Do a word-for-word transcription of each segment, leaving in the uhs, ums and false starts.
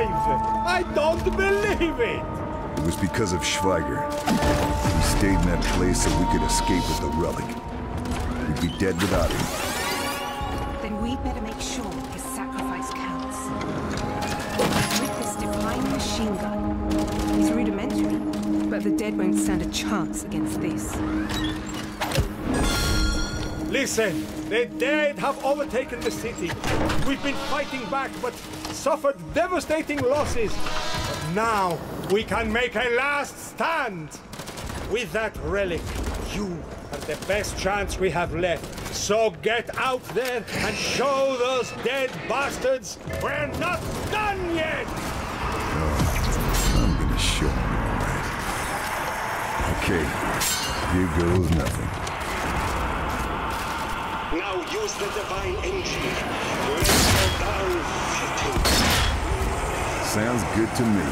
I don't believe it! It was because of Schweiger. We stayed in that place so we could escape with the relic. We'd be dead without him. Then we'd better make sure his sacrifice counts. With this divine machine gun, it's rudimentary, but the dead won't stand a chance against this. Listen, the dead have overtaken the city. We've been fighting back, but suffered devastating losses. But now, we can make a last stand. With that relic, you are the best chance we have left. So get out there and show those dead bastards we're not done yet! Oh, I'm gonna show them, all right. Okay, here goes nothing. Now use the divine engine. Let's go down fitting. Sounds good to me.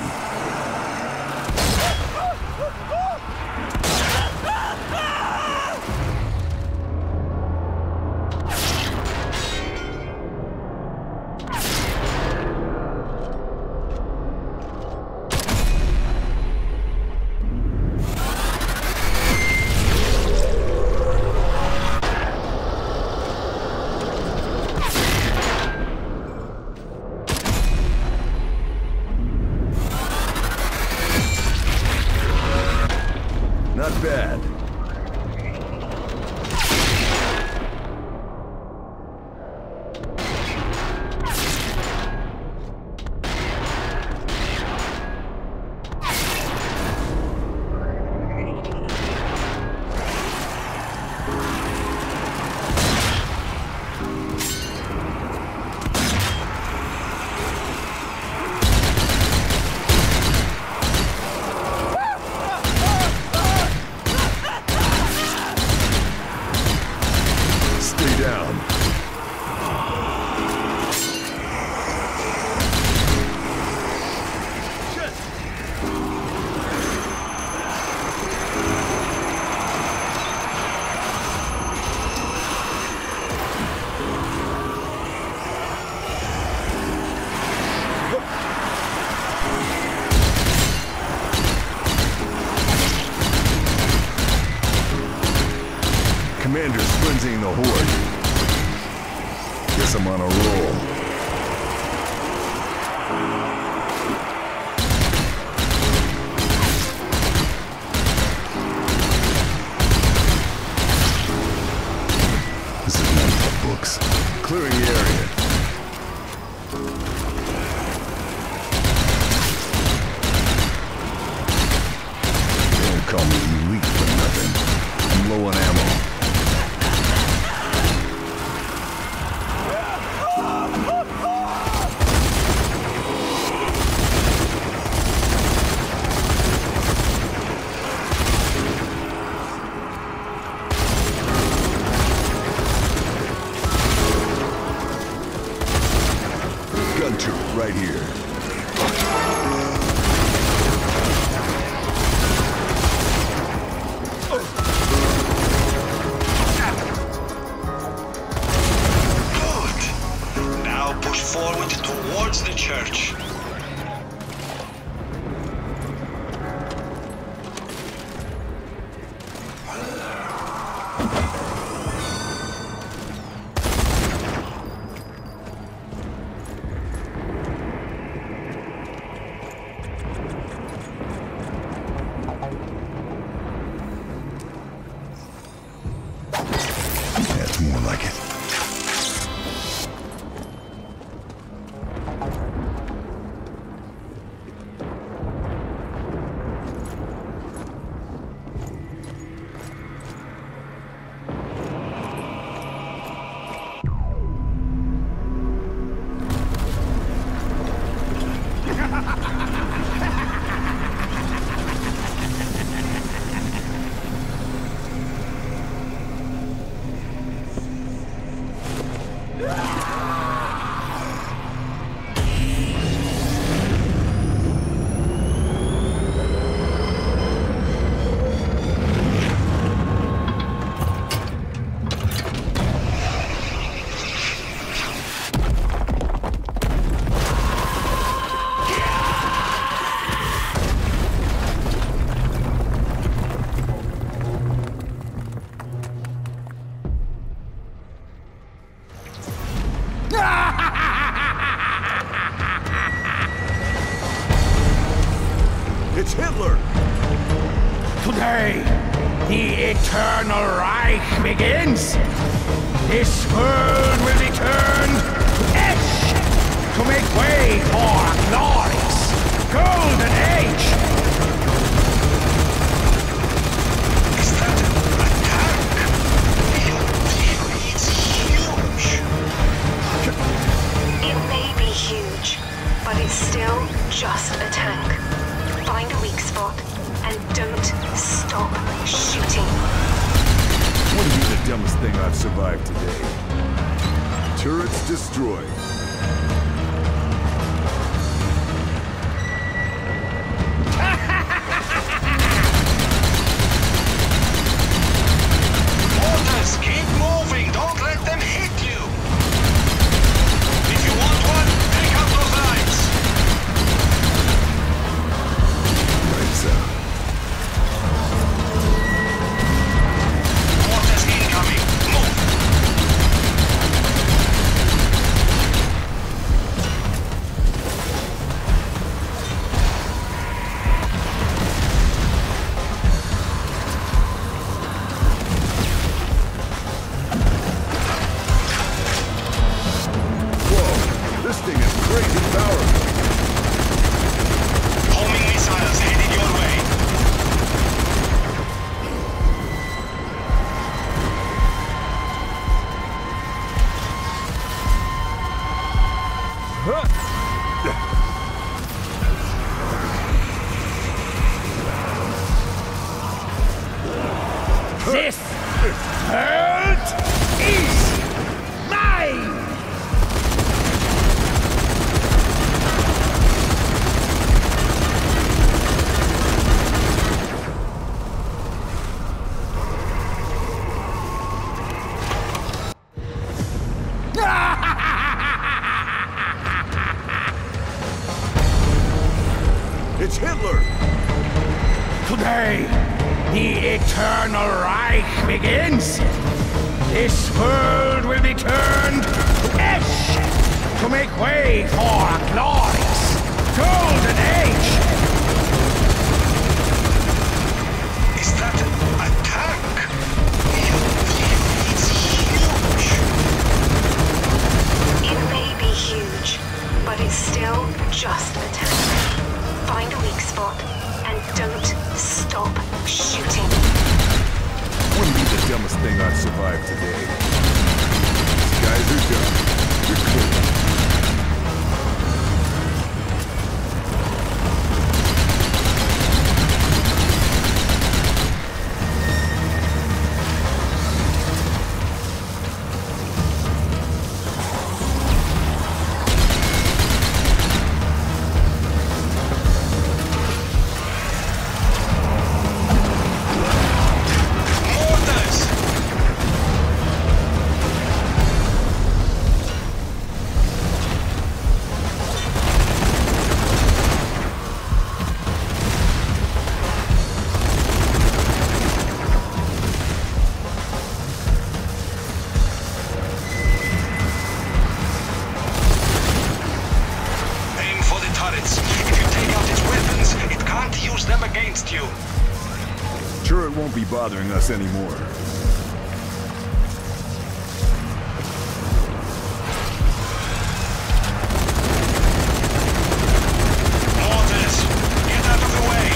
Not bad. Down. Commander's frenzying the Horde. Guess I'm on a roll. This is not the books. Clearing the area. Don't call me elite for nothing. I'm low on ammo. Gun turret right here. Good. Now push forward towards the church. That's more like it. Hitler! Today, the Eternal Reich begins. This world will be turned to ash to make way for a glorious golden age. Is that a tank? It's huge. It may be huge, but it's still just a tank. Find a weak spot and don't stop shooting. Wouldn't be the dumbest thing I've survived today. Turrets destroyed. Mortars, keep moving. Don't let them hit you. If you want one, take out those lights. Lights out. Mortars incoming. Move. Whoa, this thing is crazy powerful. Homing missiles headed your way. This world is mine! It's Hitler! Today, the Eternal Reich begins. This world will be turned to ash to make way for a glorious golden age. Is that a tank? It's huge. It may be huge, but it's still just a tank. Find a weak spot and don't stop shooting. Wouldn't be the dumbest thing I've survived today. These guys are done. You're clear. Mortars! Aim for the turrets. If you take out its weapons, it can't use them against you. Sure, it won't be bothering us anymore. Mortars, get out of the way.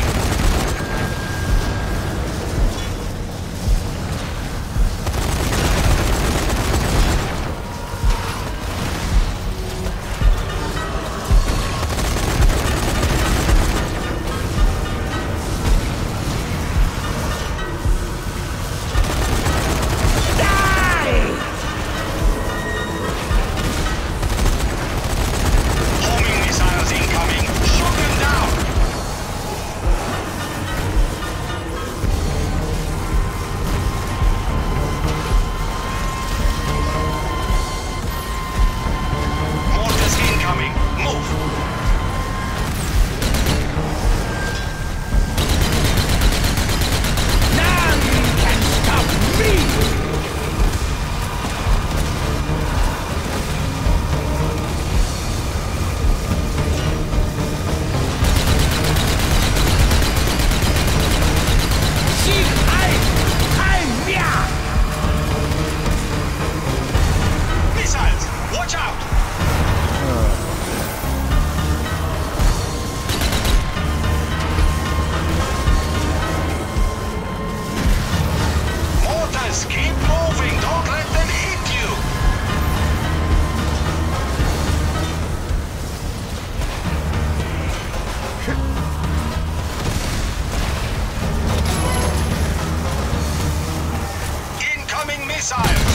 missiles!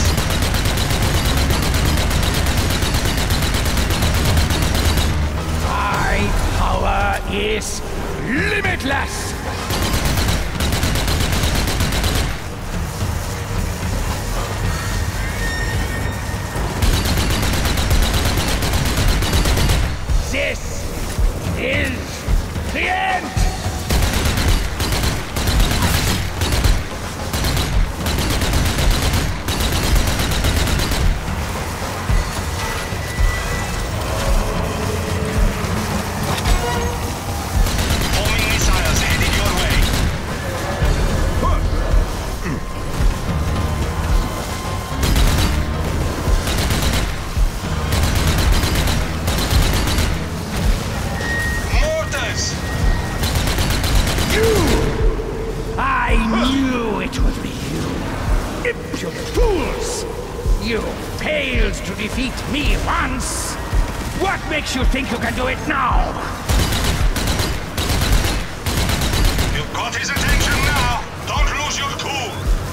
My power is limitless! This is the end! Homing missiles headed your way. Mortars! I knew it would be you! Impudent fools! You failed to defeat me once! What makes you think you can do it now? You've got his attention now. Don't lose your cool.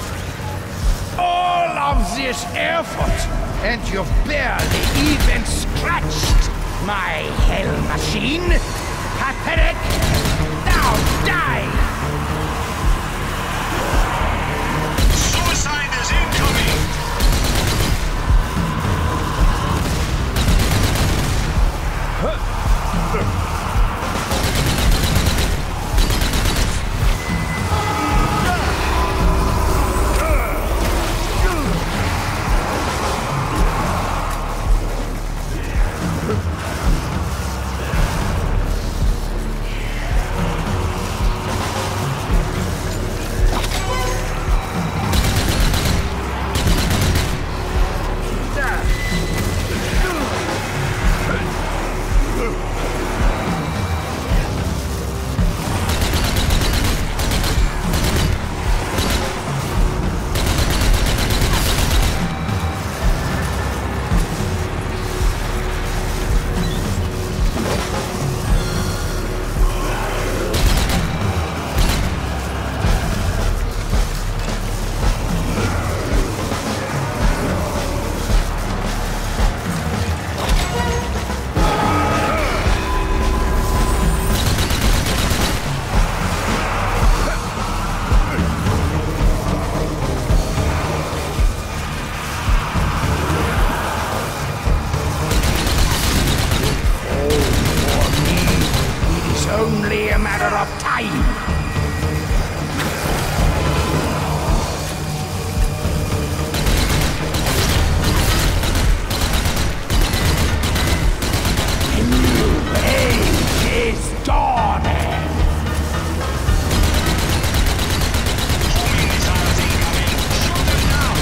All of this effort, and you've barely even scratched my hell machine? Pathetic! Now die! Suicide is incoming. Only a matter of time. A new age is dawning. Homing missiles incoming. Shoot them down.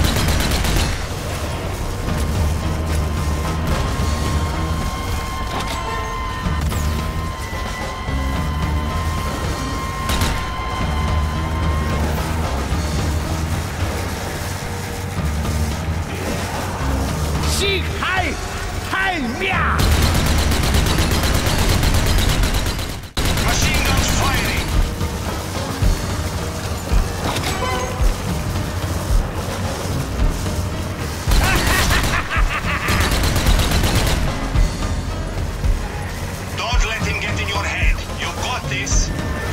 Sieg heil! Heil mir! Machine guns firing. Don't let him get in your head. You've got this.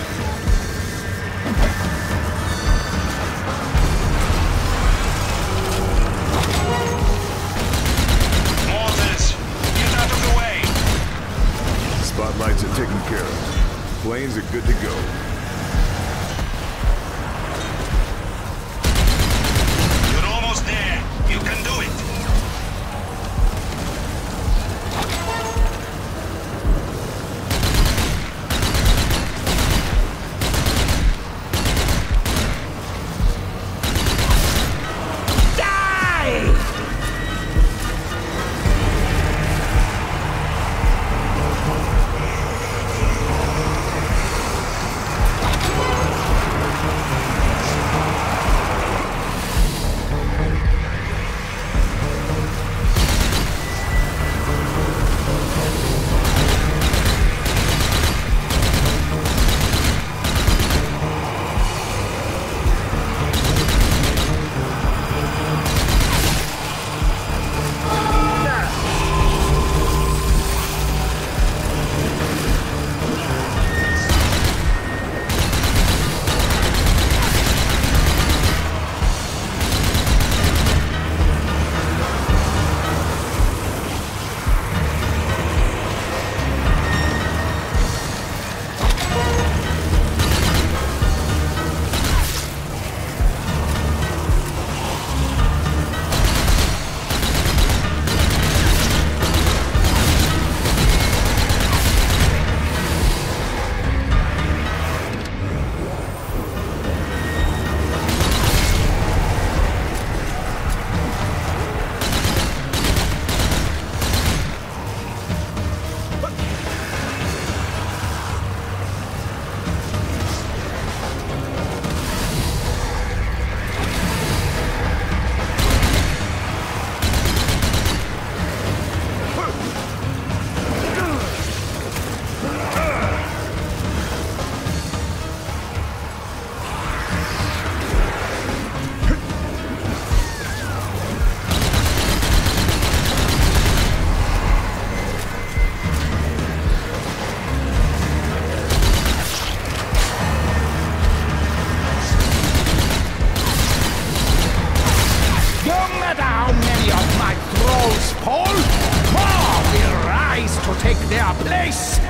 Mortars, get out of the way. Spotlights are taken care of. Planes are good to go. You're almost there. You can do it. Die! take their place!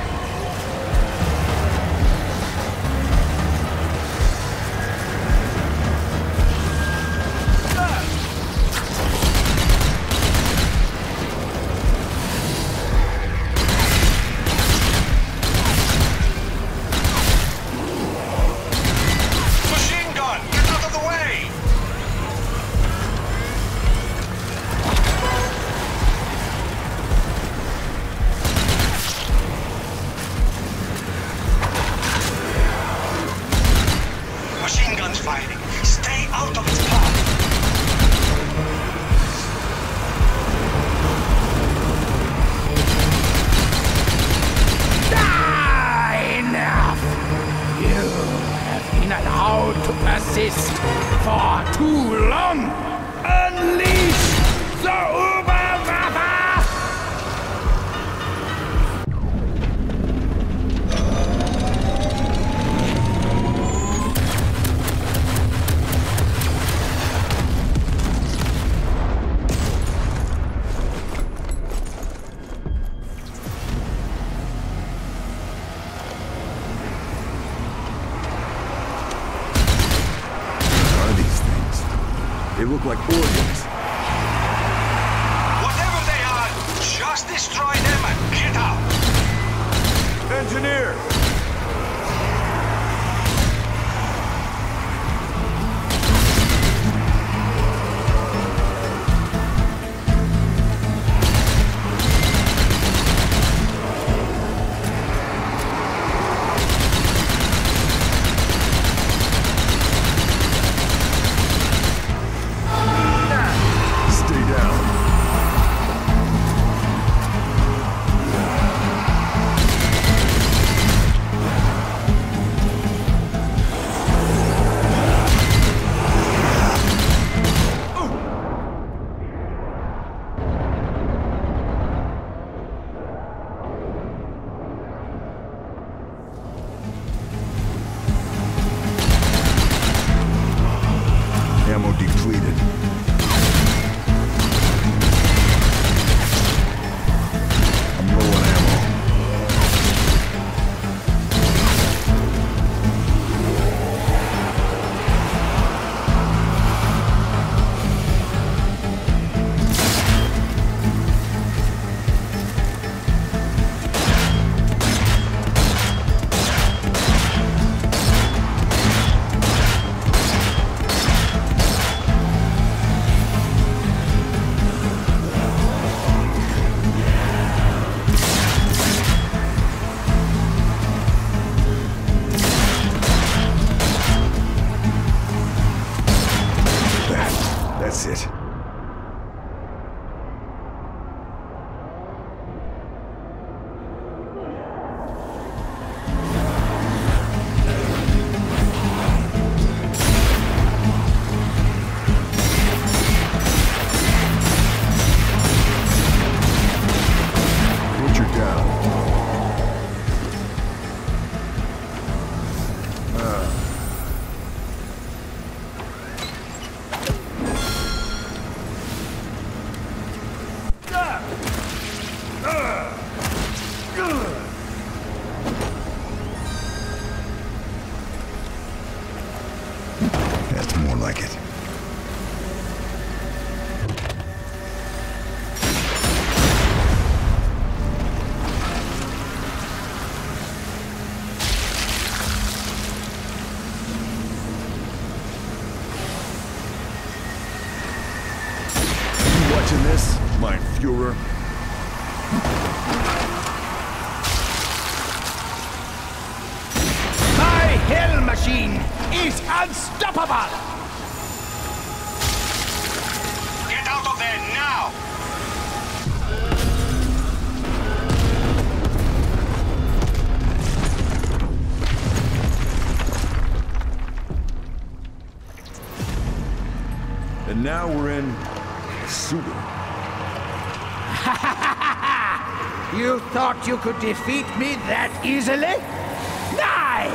For too long! Unleash the Uberwaffe! They look like organs. Whatever they are, just destroy them and get out! Engineer! Ammo depleted. I'm low on ammo. That's it. Butcher down. Uh. That's more like it. You watching this, mein Führer? My hell machine is unstoppable! Get out of there now! And now we're in sewer. You thought you could defeat me that easily? Die!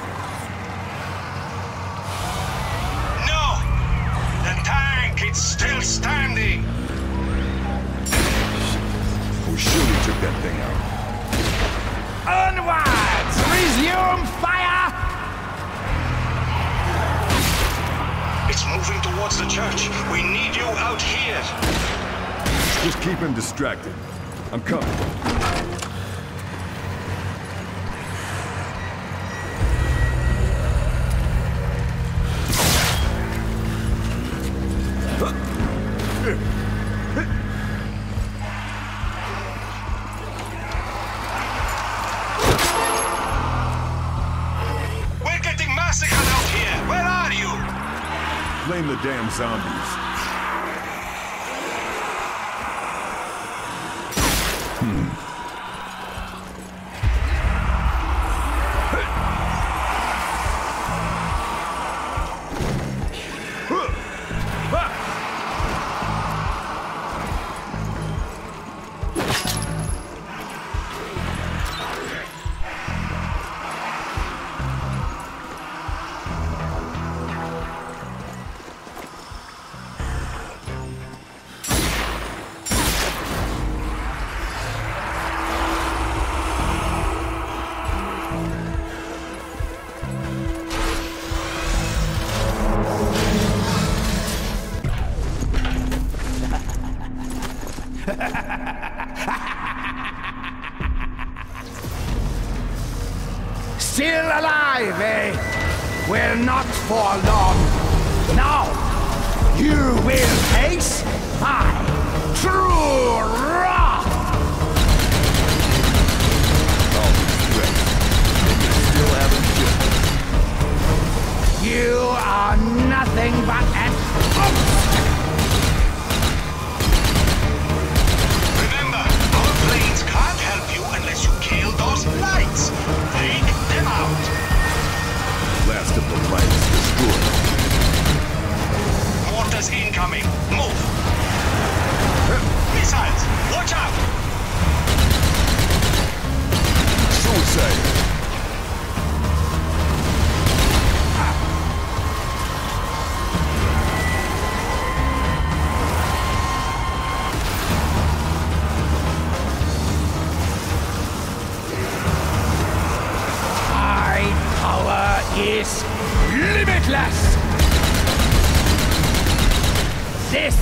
No! The tank, it's still standing! We surely took that thing out. Just keep him distracted. I'm coming. We're getting massacred out here! Where are you? Blame the damn zombies. Still alive, eh? Well, not for long. Now, you will face my true wrath! Still haven't shipped. You are nothing but an oops! Remember, our planes can't help you unless you kill those lights. Take them out. Last of the lights destroyed. Mortars incoming. Move. Missiles. Watch out. Suicide. Is limitless! This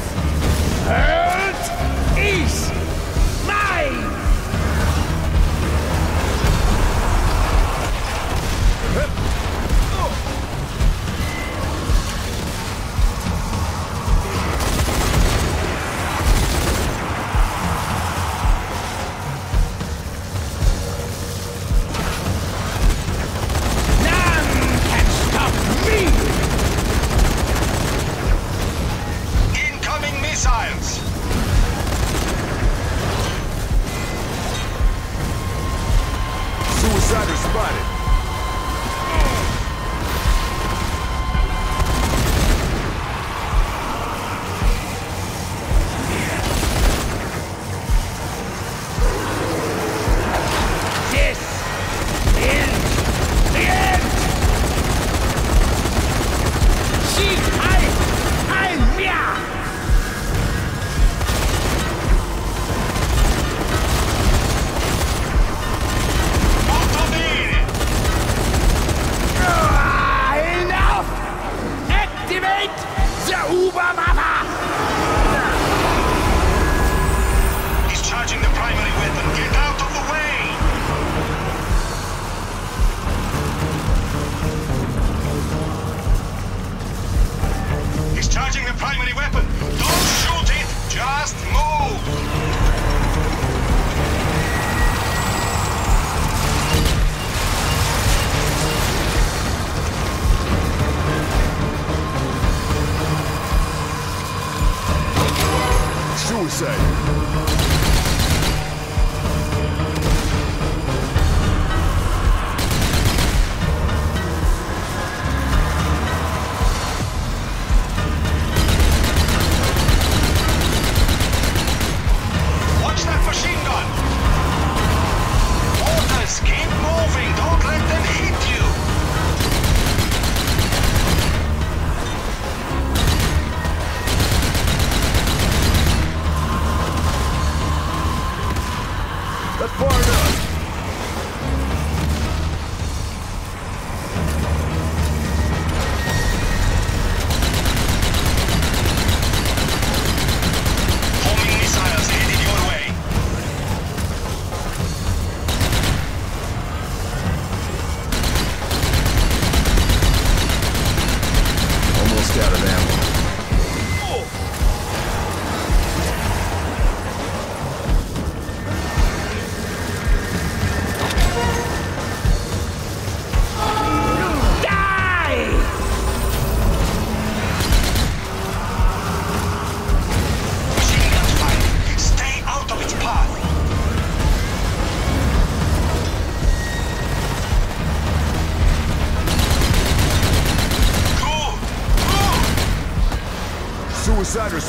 world is mine! Suicider spotted. This is the end! She I I yeah! He's charging the primary weapon. Get out of the way! He's charging the primary weapon. Don't shoot it. Just move. Suicide. Watch that machine gun! Mortars, keep moving! Don't let them hit you!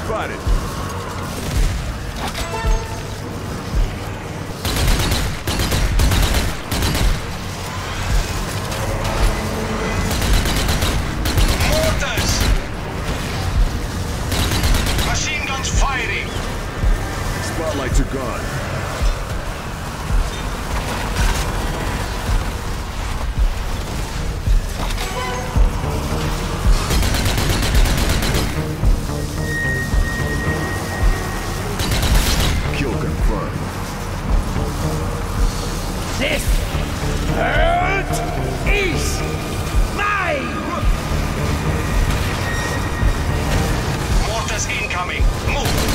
spotted. Mortars! Machine guns firing! Spotlights are gone. Kill confirmed. This Horde is mine! Mortars incoming! Move!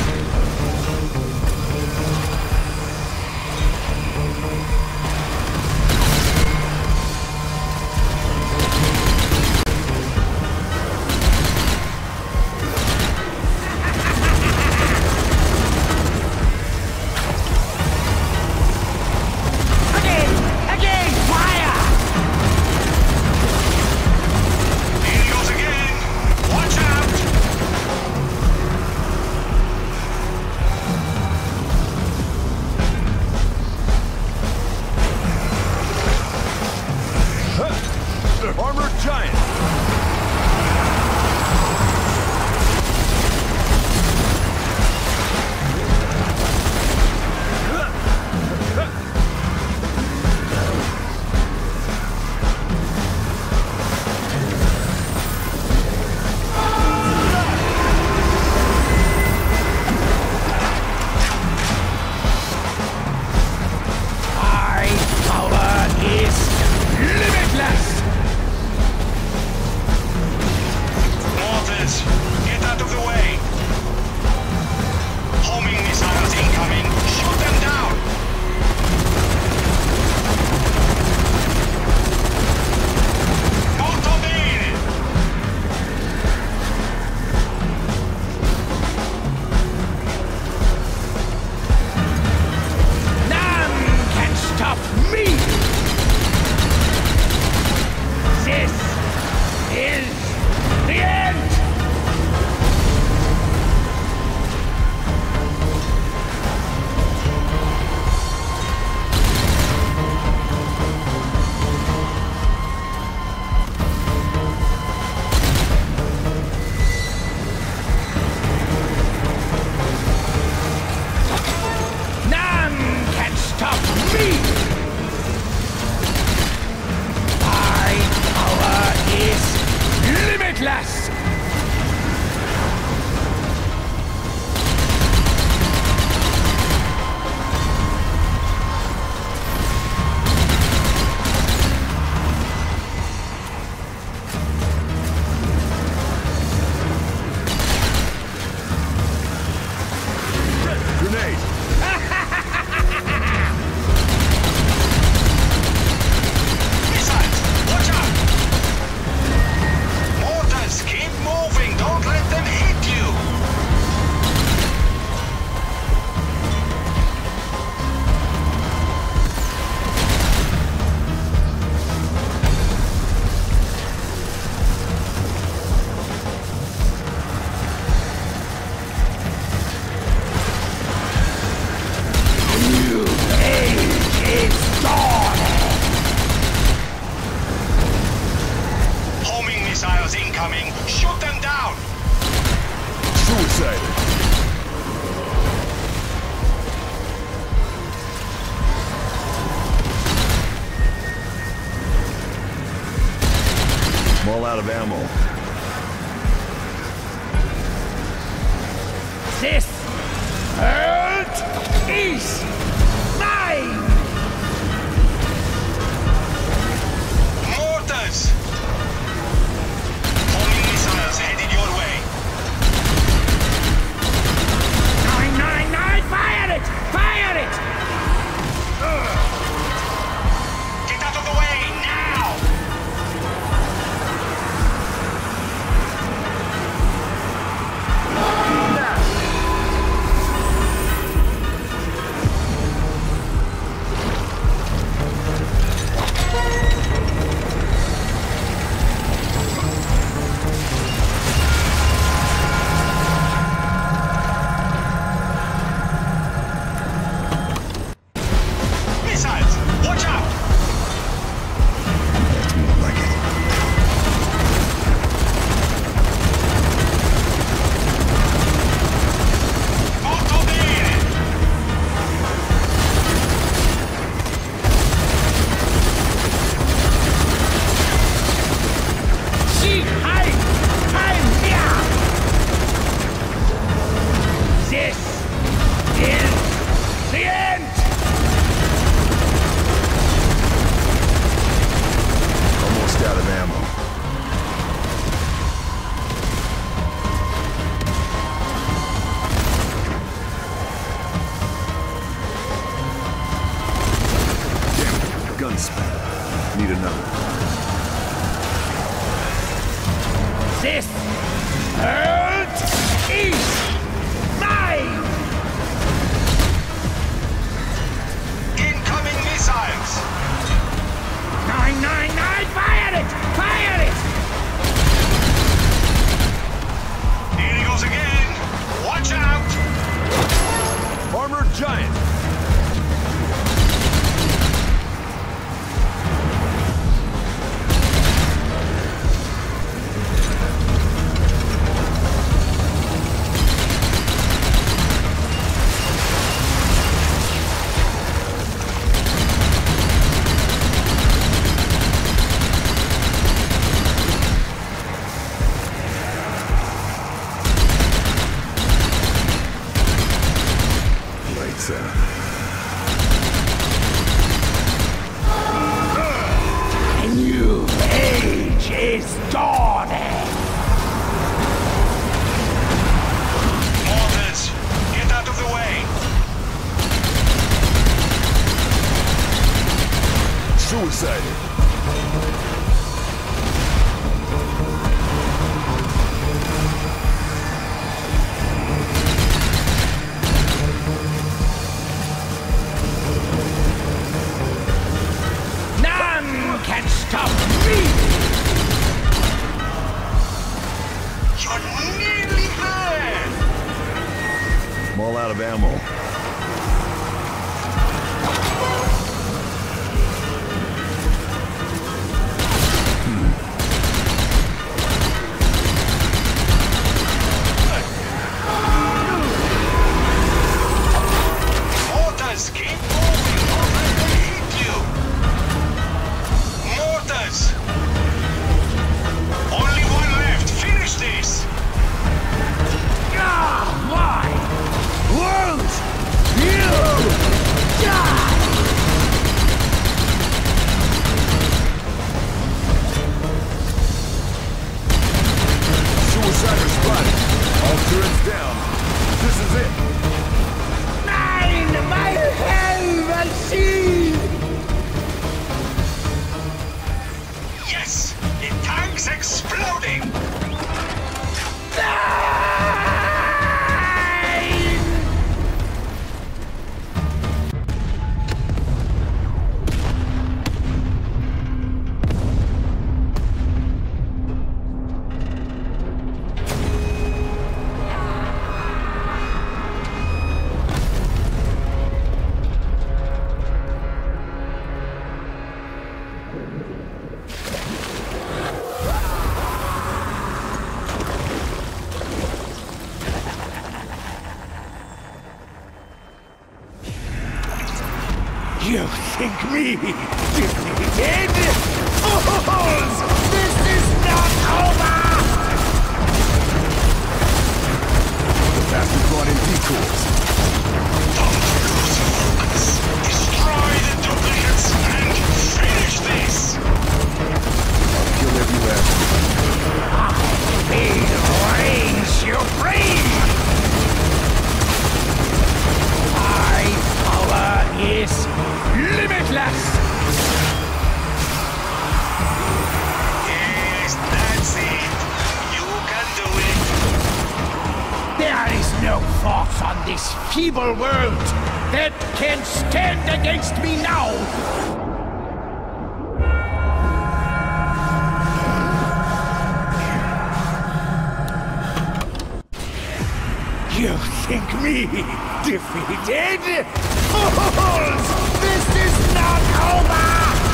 Again! Again! Fire! Here goes again! Watch out! Armored giant. My power is limitless! Mortars, get out of the way! Homing missiles incoming! Shoot them down! Molto bene! None can stop me! This is the end! None can stop me! My power is limitless! Grenade. Missiles! Watch out! Mortars, keep moving! Don't let them hit you! New age is dawning! Homing missiles incoming! Shoot them down! Suicided. I'm all out of ammo. This Horde is mine! Mortars! Homing missiles headed your way! Nine, nine, nine! Fire it! Fire it! Get out of the way, now! Horde giant! A new age is dawning! Mortars, get out of the way! Suicided! Can stop me! You're nearly there! I'm all out of ammo. Mortars, keep moving! Don't let them hit you! Mortars! Only one left! Finish this! Ah, why? Won't you die? Suicider spotted. All turrets down. This is it. Nein, my hell machine! Yes! The tank's exploding! Nein! You think me defeated? Fools! This is not over! The bastard brought in decoys. Don't lose focus! Destroy the duplicates and finish this! I'll kill every last one. Feel reign supreme! My power is limitless! Yes, that's it! You can do it! There is no force on this feeble world that can stand against me now! You think me defeated? Fools! This is not over!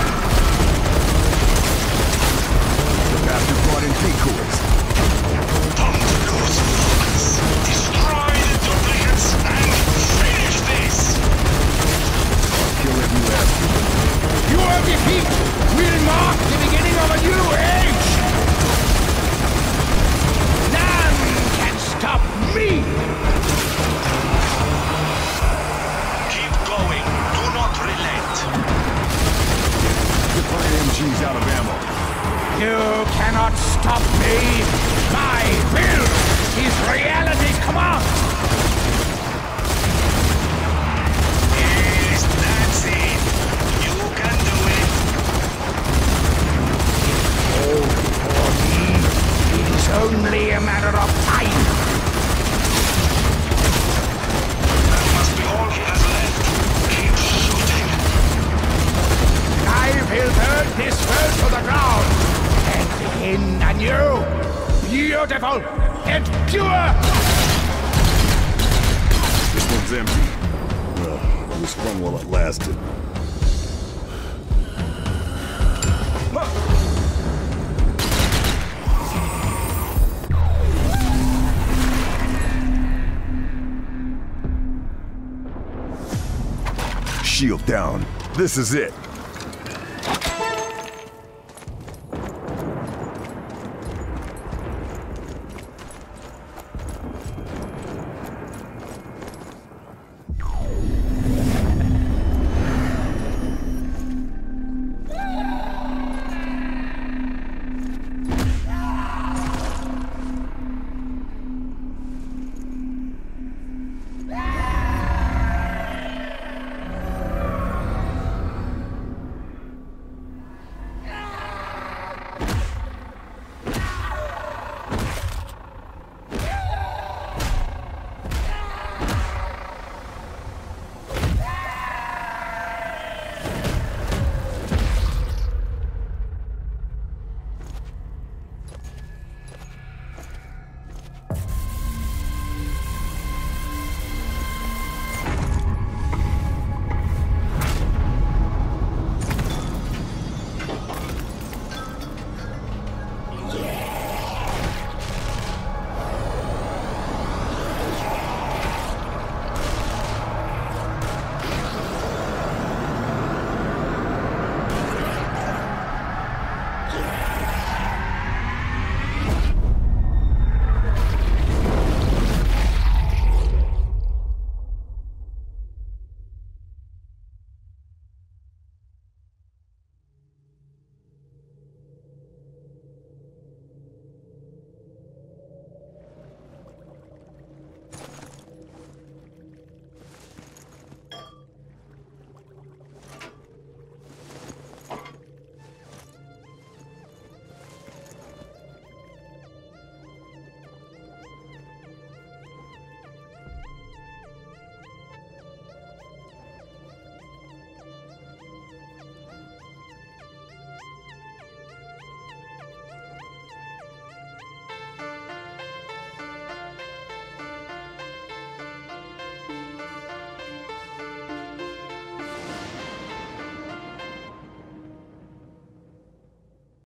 The bastard brought in decoys. Don't lose focus! Destroy the duplicates and finish this! I'll kill every last one. Your defeat will mark the beginning of a new age! None can stop me! Keep going. Do not relent. Define M G's out of ammo. You cannot stop me! My will is reality's command! Yes, that's it. You can do it. Oh, for me, it is only a matter of time! That must be all he has left. Keep shooting. I will burn this world to the ground and begin anew, beautiful and pure! This one's empty. was fun while it lasted. Shield down. This is it.